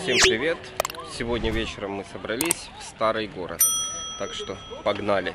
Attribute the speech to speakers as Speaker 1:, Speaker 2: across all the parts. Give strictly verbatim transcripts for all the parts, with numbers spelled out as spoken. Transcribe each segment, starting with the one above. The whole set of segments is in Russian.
Speaker 1: Всем привет! Сегодня вечером мы собрались в старый город, так что погнали!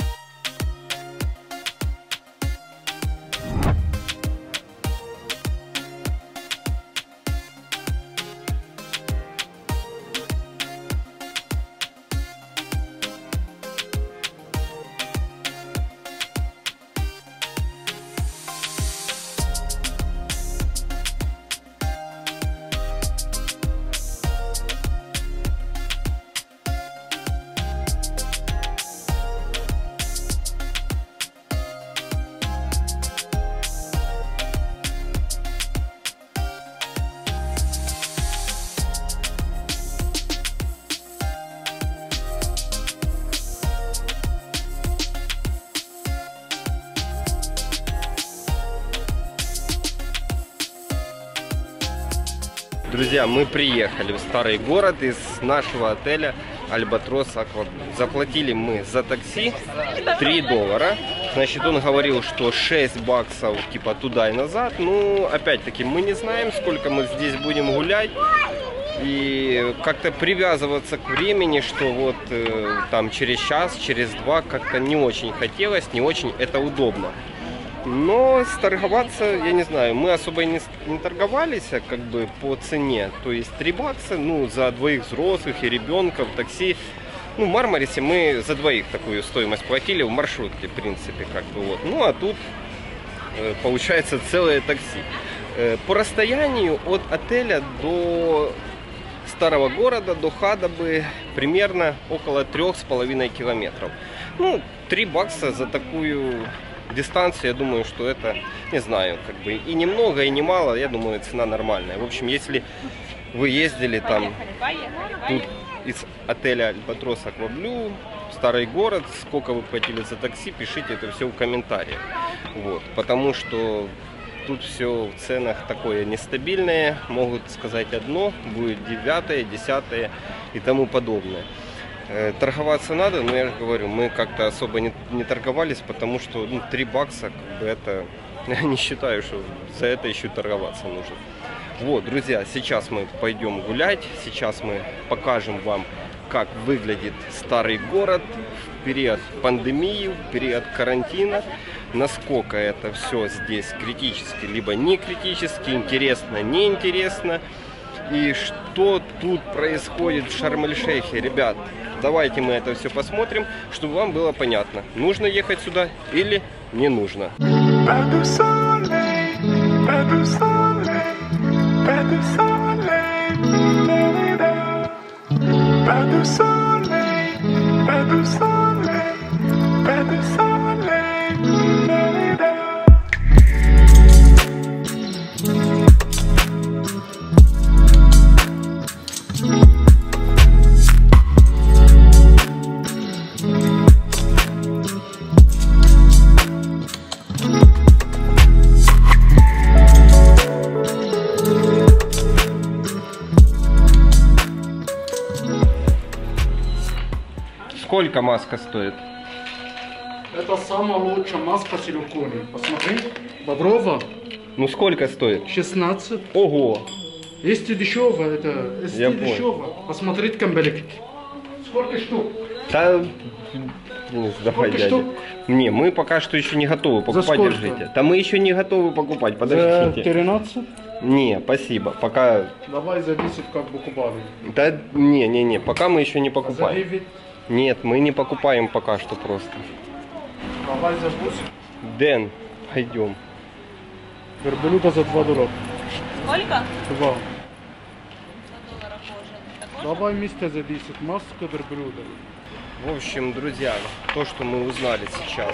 Speaker 1: Друзья, мы приехали в старый город из нашего отеля Альбатрос Акваблю. Заплатили мы за такси три доллара. Значит, он говорил, что шесть баксов типа туда и назад. Ну, опять-таки, мы не знаем, сколько мы здесь будем гулять. И как-то привязываться к времени, что вот э, там через час, через два, как-то не очень хотелось, не очень это удобно. Но торговаться, я не знаю, мы особо не, не торговались как бы по цене. То есть три бакса, ну, за двоих взрослых и ребенка в такси. Ну, в Мармарисе мы за двоих такую стоимость платили, в маршрутке, в принципе, как бы вот. Ну, а тут э, получается целое такси. Э, по расстоянию от отеля до старого города, до Хадабы, примерно около трех с половиной километров. Ну, три бакса за такую дистанцию, я думаю, что это, не знаю, как бы и немного, и немало, я думаю, цена нормальная. В общем, если вы ездили там тут из отеля Альбатрос Акваблю в старый город, сколько вы платили за такси, пишите это все в комментариях. Вот, потому что тут все в ценах такое нестабильное, могут сказать одно, будет девятое, десятое и тому подобное. Торговаться надо, но я же говорю, мы как-то особо не, не торговались, потому что ну, три бакса, как бы это, я не считаю, что за это еще торговаться нужно. Вот, друзья, сейчас мы пойдем гулять, сейчас мы покажем вам, как выглядит старый город в период пандемии, в период карантина, насколько это все здесь критически, либо не критически, интересно, неинтересно, и что тут происходит в Шарм-эль-Шейхе, ребят. Давайте мы это все посмотрим, чтобы вам было понятно, нужно ехать сюда или не нужно. Сколько маска стоит?
Speaker 2: Это самая лучшая маска силиконе. Посмотри, Боброва.
Speaker 1: Ну сколько стоит?
Speaker 2: шестнадцать.
Speaker 1: Ого!
Speaker 2: Если дешево, это если
Speaker 1: Я
Speaker 2: дешево. Посмотрите камбелек. Сколько штук?
Speaker 1: Да, ну, давай, дядя.
Speaker 2: штук?
Speaker 1: Не, мы пока что еще не готовы покупать, держите. Да мы еще не готовы покупать, подождите.
Speaker 2: За тринадцать?
Speaker 1: Не, спасибо, пока...
Speaker 2: Давай за десять как бы кубали.
Speaker 1: Да, не, не, не, пока мы еще не
Speaker 2: За
Speaker 1: покупаем.
Speaker 2: девять?
Speaker 1: Нет, мы не покупаем пока что просто.
Speaker 2: Давай за восемь.
Speaker 1: Дэн, пойдем.
Speaker 2: Верблюда за два доллара.
Speaker 3: Сколько?
Speaker 2: Два.
Speaker 3: сто долларов кожа.
Speaker 2: Давай вместе за десять. Маска верблюда.
Speaker 1: В общем, друзья, то, что мы узнали сейчас,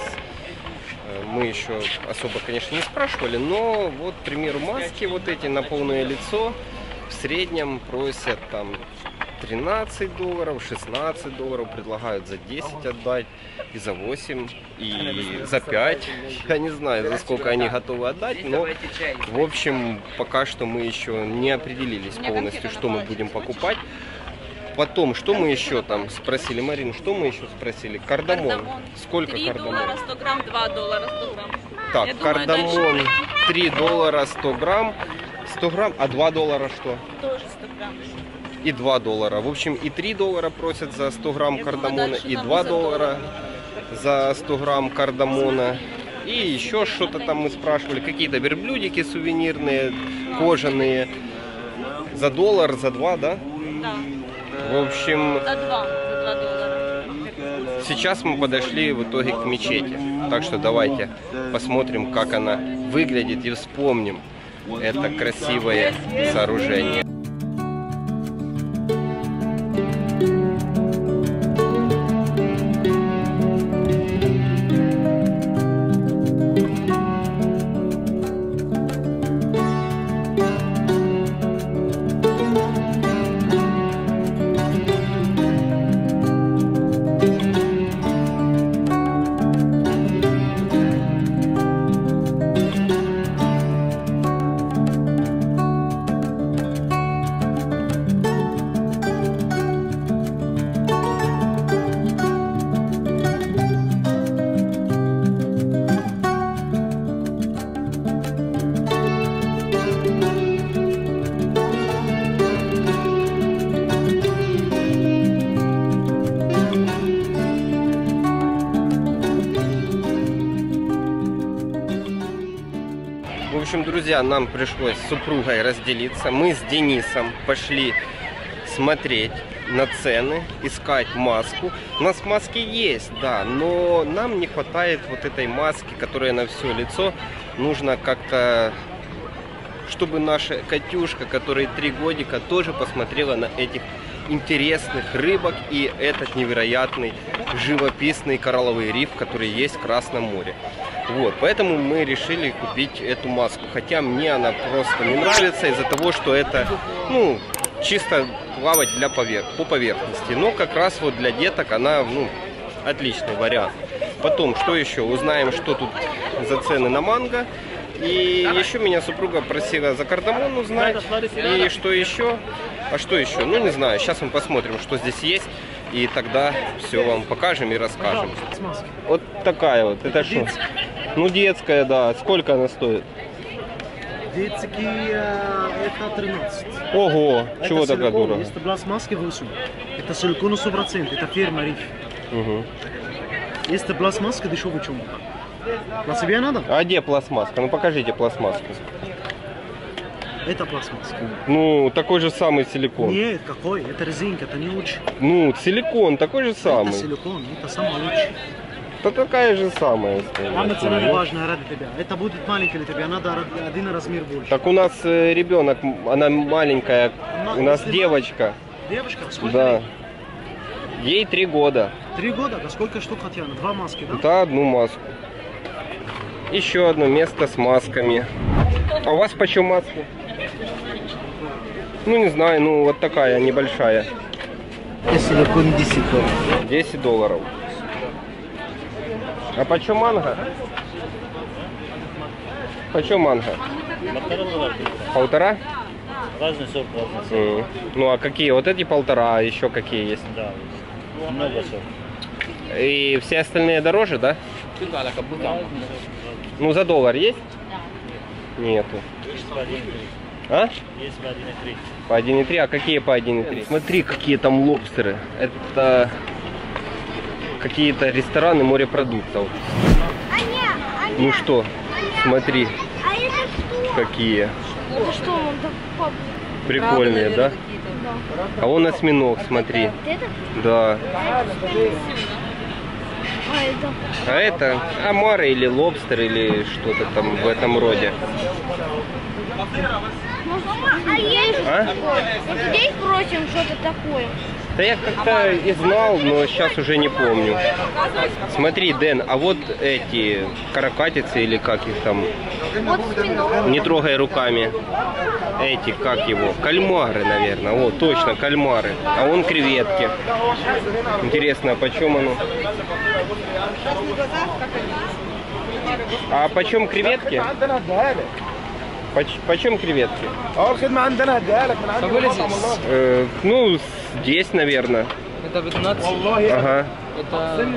Speaker 1: мы еще особо, конечно, не спрашивали, но вот, к примеру, маски вот эти на полное лицо в среднем просят там тринадцать долларов, шестнадцать долларов, предлагают за десять отдать, и за восемь, и за пять. Я не знаю, за сколько они готовы отдать, но, в общем, пока что мы еще не определились полностью, что мы будем покупать. Потом, что мы еще там спросили, Марин, что мы еще спросили? Кардамон.
Speaker 3: Кардамон.
Speaker 1: Сколько
Speaker 3: три
Speaker 1: кардамон?
Speaker 3: доллара сто грамм, два доллара сто грамм.
Speaker 1: Так,
Speaker 3: Я думаю,
Speaker 1: кардамон
Speaker 3: дальше
Speaker 1: три доллара сто грамм. сто грамм, а два доллара что?
Speaker 3: тоже сто грамм.
Speaker 1: и два доллара. В общем, и три доллара просят за сто грамм кардамона, и два доллара за сто грамм кардамона. И еще что-то там мы спрашивали, какие-то верблюдики сувенирные, кожаные. За доллар, за два, да?
Speaker 3: Да.
Speaker 1: В общем,
Speaker 3: За два, за два доллара.
Speaker 1: сейчас мы подошли в итоге к мечети. Так что давайте посмотрим, как она выглядит, и вспомним это красивое сооружение. В общем, друзья, нам пришлось с супругой разделиться. Мы с Денисом пошли смотреть на цены, искать маску. У нас маски есть, да, но нам не хватает вот этой маски, которая на все лицо. Нужно как-то, чтобы наша Катюшка, которой три годика, тоже посмотрела на этих интересных рыбок и этот невероятный живописный коралловый риф, который есть в Красном море. Вот, поэтому мы решили купить эту маску, хотя мне она просто не нравится из-за того, что это, ну, чисто плавать для поверх, по поверхности, но как раз вот для деток она, ну, отличный вариант. Потом, что еще? Узнаем, что тут за цены на манго. И еще меня супруга просила за кардамон узнать. И что еще? А что еще? Ну, не знаю. Сейчас мы посмотрим, что здесь есть. И тогда все вам покажем и расскажем. Вот такая вот. Это что? Ну, детская, да. Сколько она стоит?
Speaker 4: Детские это тринадцать.
Speaker 1: Ого,
Speaker 4: Это
Speaker 1: чего такая
Speaker 4: силикон,
Speaker 1: дорого?
Speaker 4: Это пластмасски восемь. Это силикон сто процентов. Это фирма Риф.
Speaker 1: Угу.
Speaker 4: Если пластмасска дешевле, чем на тебе надо?
Speaker 1: А где пластмасска? Ну, покажите пластмасску.
Speaker 4: Это пластмасска.
Speaker 1: Ну, такой же самый силикон.
Speaker 4: Нет, какой? Это резинка, это не лучше.
Speaker 1: Ну, силикон такой же самый.
Speaker 4: Это силикон, это самое лучшее.
Speaker 1: Да такая же самая.
Speaker 4: Мама, цена не важная ради тебя. Это будет маленький для тебя, надо один размер больше.
Speaker 1: Так у нас э, ребенок, она маленькая, у нас
Speaker 4: Если
Speaker 1: девочка.
Speaker 4: Девочка, сколько
Speaker 1: Да.
Speaker 4: лет?
Speaker 1: Ей три года.
Speaker 4: Три года, да сколько штук Татьяна? Два маски, да?
Speaker 1: Да, одну маску. Еще одно место с масками. А у вас почем маски? Ну не знаю, ну вот такая небольшая.
Speaker 4: Это силикон десять долларов.
Speaker 1: десять долларов. А почем манго? Почем манго? Полтора?
Speaker 5: Разный сорт, разный сорт.
Speaker 1: М. Ну а какие? Вот эти полтора, а еще какие есть?
Speaker 5: Да, много сорт.
Speaker 1: И все остальные дороже, да? Ну за доллар есть? Нету.
Speaker 5: Есть по один и три.
Speaker 1: А?
Speaker 5: Есть по один и три.
Speaker 1: По один и три, а какие по один и три? Смотри, какие там лобстеры. Это какие-то рестораны морепродуктов. Ну что, смотри,
Speaker 6: А это что?
Speaker 1: какие
Speaker 6: Это что, он так пап-
Speaker 1: прикольные, да? А вон осьминог, смотри.
Speaker 6: Вот это?
Speaker 1: Да.
Speaker 6: А это?
Speaker 1: А это омары или лобстер или что-то там в этом роде.
Speaker 6: Мама, а есть
Speaker 1: А?
Speaker 6: вот здесь просим что-то такое.
Speaker 1: Да я как-то и знал, но сейчас уже не помню. Смотри, Дэн, а вот эти каракатицы или как их там,
Speaker 6: Вот спинок.
Speaker 1: не трогай руками. Эти, как его, кальмары, наверное. Вот, точно, кальмары. А вон креветки. Интересно, а почем оно? А почем креветки? Поч- почем креветки? Э, ну, здесь, наверное.
Speaker 7: Это пятнадцать,
Speaker 1: Ага.
Speaker 7: это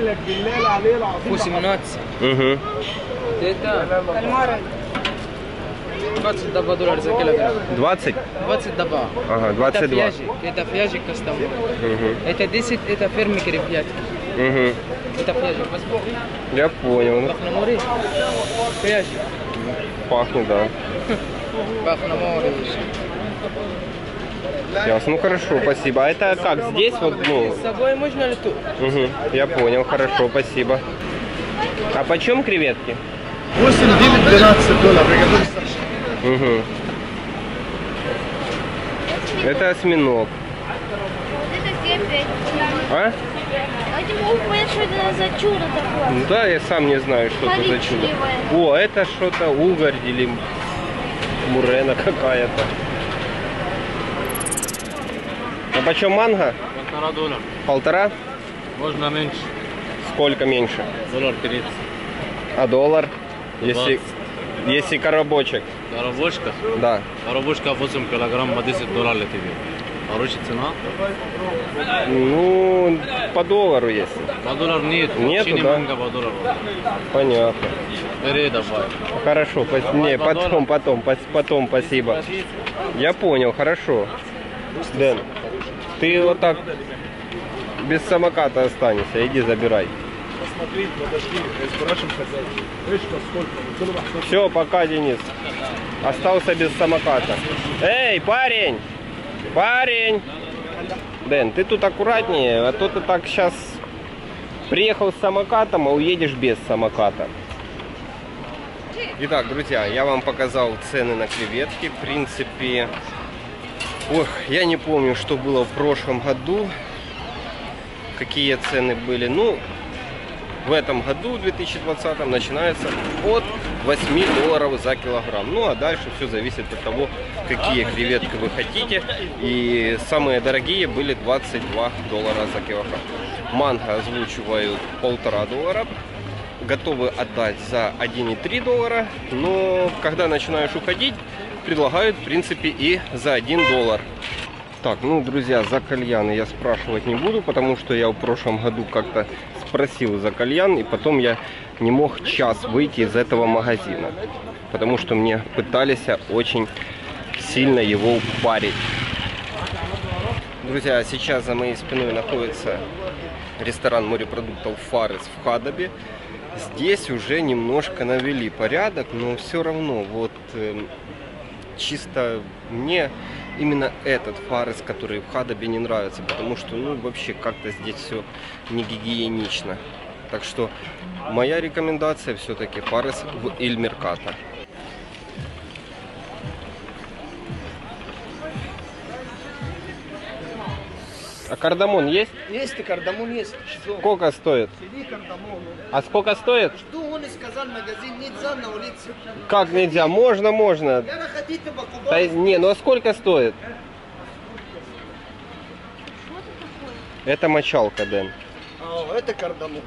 Speaker 7: восемнадцать,
Speaker 1: Угу.
Speaker 7: это
Speaker 2: двадцать два доллара за килограмм.
Speaker 1: двадцать?
Speaker 2: двадцать два.
Speaker 1: Ага,
Speaker 2: Это
Speaker 1: двадцать два.
Speaker 2: фляжик, это фляжик кастомер.
Speaker 1: Угу.
Speaker 2: Это десять, это фермик ребятки.
Speaker 1: Угу.
Speaker 2: Это фляжик, посмотри.
Speaker 1: Я понял.
Speaker 2: Бах на море. Фляжик.
Speaker 1: Пахнет, да.
Speaker 2: Бах на море.
Speaker 1: Ясно. Ну хорошо, спасибо. А это как? Здесь вот, ну.
Speaker 2: С собой можно ли тут?
Speaker 1: Угу. Я понял, хорошо, спасибо. А почем креветки?
Speaker 4: восемь, девять, двенадцать долларов.
Speaker 1: Угу. Это осьминог.
Speaker 6: Вот это семь пять.
Speaker 1: А?
Speaker 6: А не могу понять, что это за чудо такое.
Speaker 1: Ну да, я сам не знаю, что это за чудо.
Speaker 6: Коричневое.
Speaker 1: О, это что-то угорь или мурена какая-то. А почем манго?
Speaker 5: Полтора доллара.
Speaker 1: Полтора?
Speaker 5: Можно меньше.
Speaker 1: Сколько меньше?
Speaker 5: Доллар тридцать.
Speaker 1: А доллар? Если, если коробочек.
Speaker 5: Коробочка?
Speaker 1: Да.
Speaker 5: Коробочка восемь килограмм по десять долларов для тебя. Хорошая цена?
Speaker 1: Ну, по доллару есть.
Speaker 5: По доллару нет.
Speaker 1: Нету,
Speaker 5: Вообще не
Speaker 1: да?
Speaker 5: манго по доллару.
Speaker 1: Понятно.
Speaker 5: Бери давай.
Speaker 1: Хорошо, пос- не,
Speaker 5: по
Speaker 1: потом,
Speaker 5: доллару.
Speaker 1: потом, пос- потом, спасибо. Я понял, хорошо. Дэн, ты вот так без самоката останешься, иди забирай. Все, пока, Денис. Остался без самоката. Эй, парень! Парень! Дэн, ты тут аккуратнее, а то ты так сейчас приехал с самокатом, а уедешь без самоката. Итак, друзья, я вам показал цены на креветки. В принципе, ох, я не помню, что было в прошлом году, какие цены были. Ну, в этом году, в две тысячи двадцатом, начинается от восьми долларов за килограмм. Ну, а дальше все зависит от того, какие креветки вы хотите. И самые дорогие были двадцать два доллара за килограмм. Манго озвучивают полтора доллара. Готовы отдать за один и три доллара. Но когда начинаешь уходить, предлагают, в принципе, и за один доллар. Так, ну, друзья, за кальяны я спрашивать не буду, потому что я в прошлом году как-то спросил за кальян, и потом я не мог час выйти из этого магазина, потому что мне пытались очень сильно его упарить. Друзья, сейчас за моей спиной находится ресторан морепродуктов Фарес в Хадабе. Здесь уже немножко навели порядок, но все равно вот э, чисто мне именно этот Фарес, который в Хадабе, не нравится, потому что ну вообще как-то здесь все не гигиенично. Так что моя рекомендация все-таки Фарес в Иль Меркато. А кардамон есть?
Speaker 4: Есть и кардамон есть.
Speaker 1: Сколько стоит?
Speaker 4: Сиди кардамон.
Speaker 1: А сколько стоит?
Speaker 4: Что он сказал, магазин нельзя на улице.
Speaker 1: Как нельзя? Можно, можно.
Speaker 4: Я хотите
Speaker 1: Да,
Speaker 4: покупать.
Speaker 1: не, ну а сколько стоит? Это мочалка, Дэн.
Speaker 4: А, это кардамон.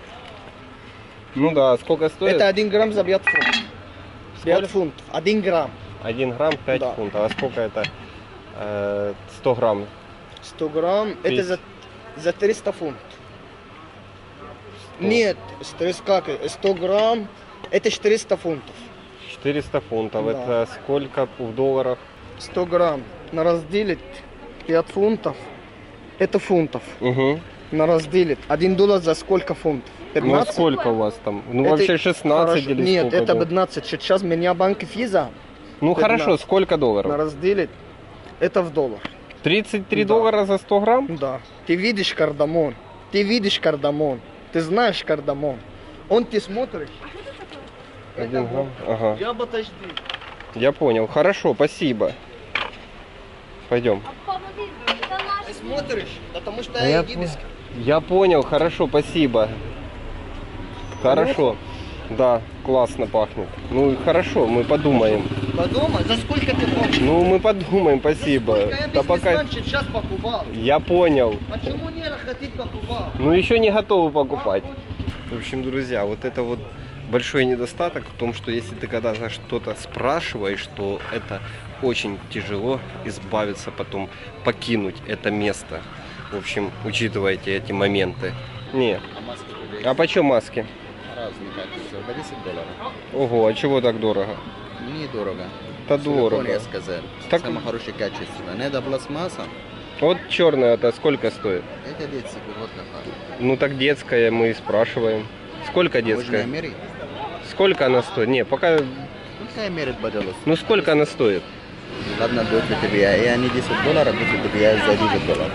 Speaker 1: Ну да, сколько стоит?
Speaker 4: Это один грамм за пять фунтов. пять фунтов. Один грамм.
Speaker 1: один грамм пять
Speaker 4: Да.
Speaker 1: фунтов. А сколько это? Э, сто грамм.
Speaker 4: сто грамм. Это
Speaker 1: Тысяч.
Speaker 4: за, за триста фунтов.
Speaker 1: сто.
Speaker 4: Нет, сто, как, сто грамм. Это четыреста фунтов.
Speaker 1: четыреста фунтов.
Speaker 4: Да.
Speaker 1: Это сколько в долларах?
Speaker 4: сто грамм. На разделить пять фунтов. Это фунтов.
Speaker 1: Угу.
Speaker 4: На разделить. один доллар за сколько фунтов?
Speaker 1: Ну
Speaker 4: пятнадцать?
Speaker 1: сколько у вас там? Ну
Speaker 4: Это
Speaker 1: вообще шестнадцать
Speaker 4: хорошо.
Speaker 1: или
Speaker 4: Нет,
Speaker 1: сколько?
Speaker 4: это
Speaker 1: долларов?
Speaker 4: пятнадцать. Сейчас меня банк Физа.
Speaker 1: Ну
Speaker 4: пятнадцать.
Speaker 1: хорошо, сколько
Speaker 4: На
Speaker 1: долларов?
Speaker 4: разделить. Это в доллар.
Speaker 1: тридцать три
Speaker 4: Да.
Speaker 1: доллара за сто грамм?
Speaker 4: Да. Ты видишь кардамон. Ты видишь кардамон. Ты знаешь кардамон. Он ты смотришь.
Speaker 1: один грамм? Ага.
Speaker 4: Я подожди.
Speaker 1: Я понял. Хорошо, спасибо. Пойдем.
Speaker 4: Ты смотришь, потому что
Speaker 1: А
Speaker 4: я
Speaker 1: я,
Speaker 4: египетский.
Speaker 1: я понял, хорошо, спасибо. Хорошо. Да, классно пахнет. Ну и хорошо, мы подумаем.
Speaker 4: Подумай, за сколько ты хочешь?
Speaker 1: Ну мы подумаем, спасибо.
Speaker 4: Сколько? Я
Speaker 1: Да пока...
Speaker 4: бизнесмен сейчас покупал.
Speaker 1: Я понял.
Speaker 4: Почему не хотите покупать?
Speaker 1: Ну еще не готовы покупать. В общем, друзья, вот это вот большой недостаток в том, что если ты когда-то что-то спрашиваешь, то это очень тяжело избавиться потом, покинуть это место. В общем, учитывайте эти моменты. Не. А почем маски?
Speaker 7: Разные качества, по десять долларов.
Speaker 1: Ого, а чего так дорого?
Speaker 7: Недорого.
Speaker 1: Это дорого.
Speaker 7: Я сказал.
Speaker 1: Так-
Speaker 7: Самое хорошее качество. Надо пластмасса.
Speaker 1: Вот черная-то сколько стоит?
Speaker 7: Это детский, вот такая.
Speaker 1: Ну так детская, мы и спрашиваем. Сколько
Speaker 7: Можно
Speaker 1: детская?
Speaker 7: мерить?
Speaker 1: Сколько она стоит? Не, пока...
Speaker 7: Пускай мерит, пожалуйста.
Speaker 1: Ну сколько она стоит?
Speaker 7: Ладно, дают тебе. И они десять долларов, дают тебе за десять долларов.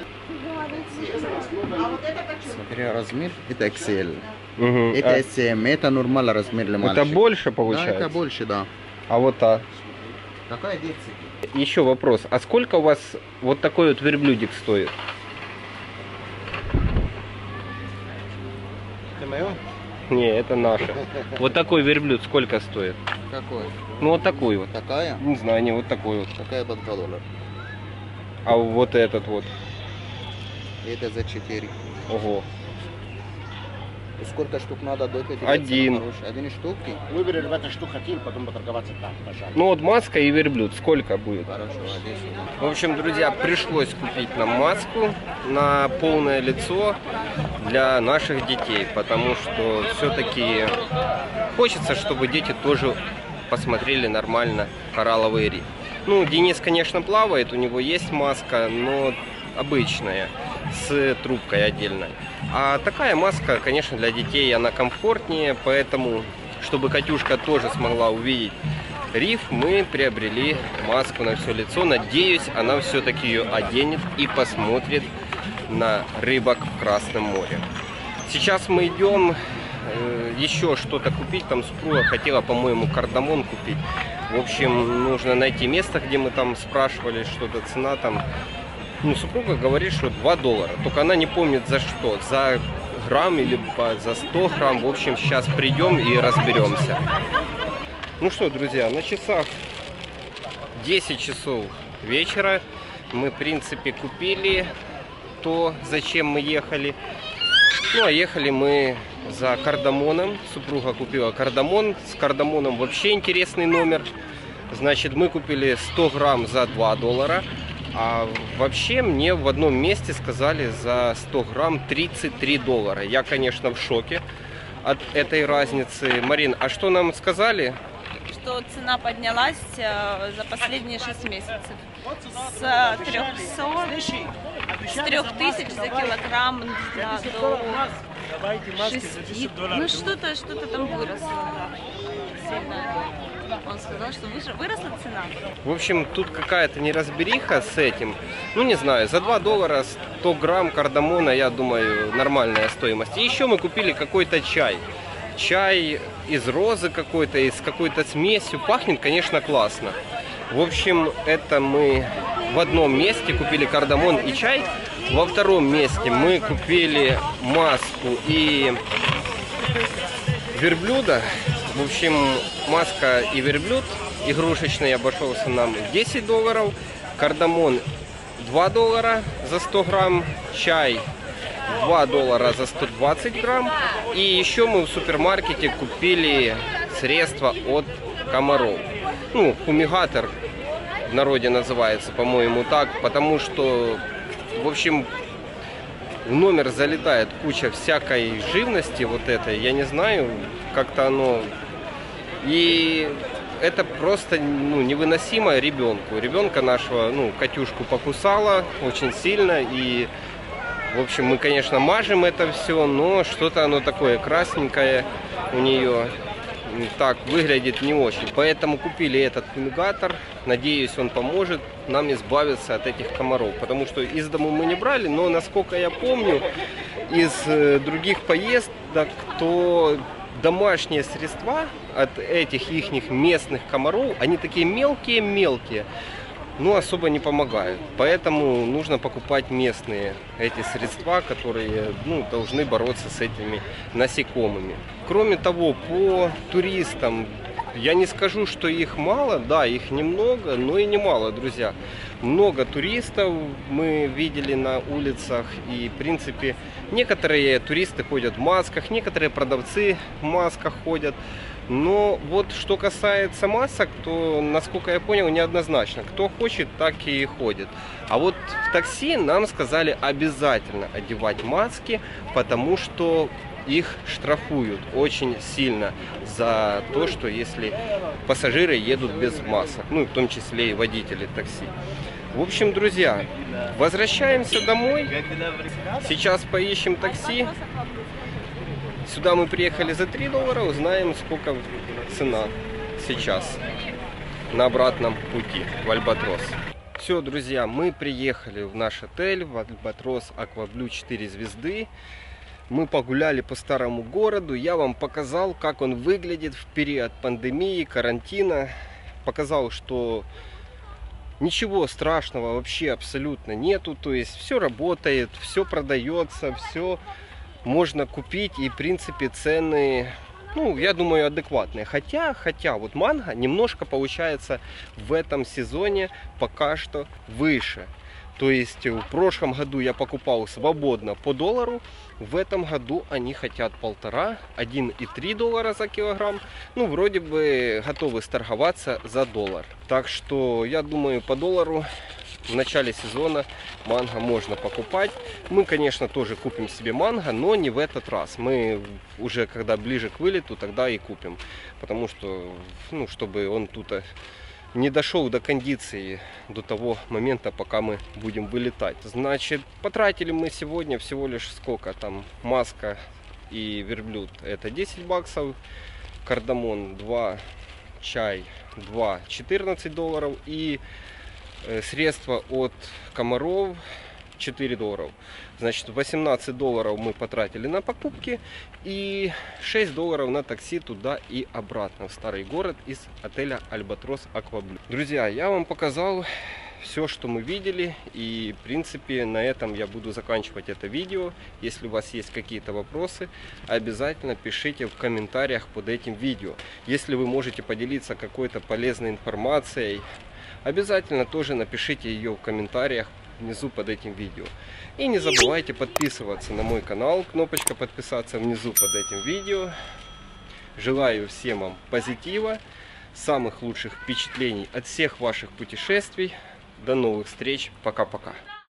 Speaker 7: Смотри, размер. Это икс эль.
Speaker 1: Мгм.
Speaker 7: Это
Speaker 1: А
Speaker 7: эс эм. Это нормальный размер для мальчика.
Speaker 1: это больше
Speaker 7: Да,
Speaker 1: получается?
Speaker 7: это больше, да.
Speaker 1: А вот та?
Speaker 7: Такая детский.
Speaker 1: Еще вопрос. А сколько у вас вот такой вот верблюдик стоит?
Speaker 7: Это мое?
Speaker 1: Не, это наше. Вот такой верблюд сколько стоит?
Speaker 7: Какой?
Speaker 1: Ну вот такой вот.
Speaker 7: Такая?
Speaker 1: Не знаю, не вот такой вот.
Speaker 7: Такая по два доллара.
Speaker 1: А вот этот вот.
Speaker 7: Это за четыре.
Speaker 1: Ого.
Speaker 7: Сколько штук надо до этого?
Speaker 1: Один.
Speaker 7: Один штуки?
Speaker 8: Выбери, ребята, что хотим, потом поторговаться там, пожалуйста.
Speaker 1: Ну вот маска и верблюд сколько будет?
Speaker 7: Хорошо, один.
Speaker 1: В общем, друзья, пришлось купить нам маску на полное лицо для наших детей, потому что все-таки хочется, чтобы дети тоже посмотрели нормально коралловый риф. Ну, Денис, конечно, плавает, у него есть маска, но обычная, с трубкой отдельной. А такая маска, конечно, для детей, она комфортнее, поэтому, чтобы Катюшка тоже смогла увидеть риф, мы приобрели маску на все лицо. Надеюсь, она все-таки ее оденет и посмотрит на рыбок в Красном море. Сейчас мы идем э, еще что-то купить. Там супруга хотела, по-моему, кардамон купить. В общем, нужно найти место, где мы там спрашивали, что-то цена там. Ну, супруга говорит, что два доллара. Только она не помнит за что. За грамм или за сто грамм. В общем, сейчас придем и разберемся. Ну что, друзья, на часах десять часов вечера. Мы, в принципе, купили то, зачем мы ехали. Ну, а ехали мы за кардамоном. Супруга купила кардамон. С кардамоном вообще интересный номер. Значит, мы купили сто грамм за два доллара. А вообще мне в одном месте сказали за сто грамм тридцать три доллара. Я, конечно, в шоке от этой разницы. Марин, а что нам сказали?
Speaker 3: Что цена поднялась э, за последние шесть месяцев. С трёхсот, с трёх тысяч за килограмм да, до шести. Ну что-то, что-то там выросло сильно. Он сказал, что выросла цена.
Speaker 1: В общем, тут какая-то неразбериха с этим. Ну, не знаю, за два доллара сто грамм кардамона, я думаю, нормальная стоимость. И еще мы купили какой-то чай. Чай из розы какой-то, из какой-то смесью. Пахнет, конечно, классно. В общем, это мы в одном месте купили кардамон и чай. Во втором месте мы купили маску и верблюда. В общем, маска и верблюд игрушечный обошелся нам десять долларов. Кардамон два доллара за сто грамм. Чай два доллара за сто двадцать грамм. И еще мы в супермаркете купили средства от комаров. Ну, фумигатор в народе называется, по-моему, так. Потому что, в общем, в номер залетает куча всякой живности вот этой. Я не знаю, как-то оно... И это просто ну, невыносимо ребенку. Ребенка нашего, ну, Катюшку покусала очень сильно. И, в общем, мы, конечно, мажем это все, но что-то оно такое красненькое у нее. Так выглядит не очень. Поэтому купили этот фумигатор. Надеюсь, он поможет нам избавиться от этих комаров. Потому что из дому мы не брали, но, насколько я помню, из э, других поездок, то домашние средства от этих ихних местных комаров, они такие мелкие-мелкие, но особо не помогают. Поэтому нужно покупать местные эти средства, которые ну, должны бороться с этими насекомыми. Кроме того, по туристам, я не скажу, что их мало, да, их немного, но и немало, друзья. Много туристов мы видели на улицах, и, в принципе, некоторые туристы ходят в масках, некоторые продавцы в масках ходят. Но вот что касается масок, то, насколько я понял, неоднозначно. Кто хочет, так и ходит. А вот в такси нам сказали обязательно одевать маски, потому что их штрафуют очень сильно за то, что если пассажиры едут без масок, ну, в том числе и водители такси. В общем, друзья, возвращаемся домой. Сейчас поищем такси. Сюда мы приехали за три доллара, узнаем, сколько цена сейчас на обратном пути в Альбатрос. Все, друзья, мы приехали в наш отель, в Альбатрос Акваблю четыре звезды. Мы погуляли по старому городу, я вам показал, как он выглядит в период пандемии, карантина. Показал, что ничего страшного вообще абсолютно нету, то есть все работает, все продается, все можно купить, и в принципе цены, ну, я думаю, адекватные. Хотя, хотя, вот манго немножко получается в этом сезоне пока что выше. То есть в прошлом году я покупал свободно по доллару, в этом году они хотят полтора, один и три доллара за килограмм. Ну, вроде бы готовы сторговаться за доллар. Так что я думаю, по доллару в начале сезона манго можно покупать. Мы, конечно, тоже купим себе манго, но не в этот раз. Мы уже, когда ближе к вылету, тогда и купим. Потому что, ну, чтобы он тут не дошел до кондиции до того момента, пока мы будем вылетать. Значит, потратили мы сегодня всего лишь сколько там, маска и верблюд это десять баксов, кардамон два, чай два, четырнадцать долларов, и э, средства от комаров четыре доллара. Значит, восемнадцать долларов мы потратили на покупки и шесть долларов на такси туда и обратно в старый город из отеля Альбатрос Акваблю. Друзья, я вам показал все, что мы видели, и в принципе на этом я буду заканчивать это видео. Если у вас есть какие-то вопросы, обязательно пишите в комментариях под этим видео. Если вы можете поделиться какой-то полезной информацией, обязательно тоже напишите ее в комментариях внизу под этим видео. И не забывайте подписываться на мой канал, кнопочка подписаться внизу под этим видео. Желаю всем вам позитива, самых лучших впечатлений от всех ваших путешествий. До новых встреч, пока-пока.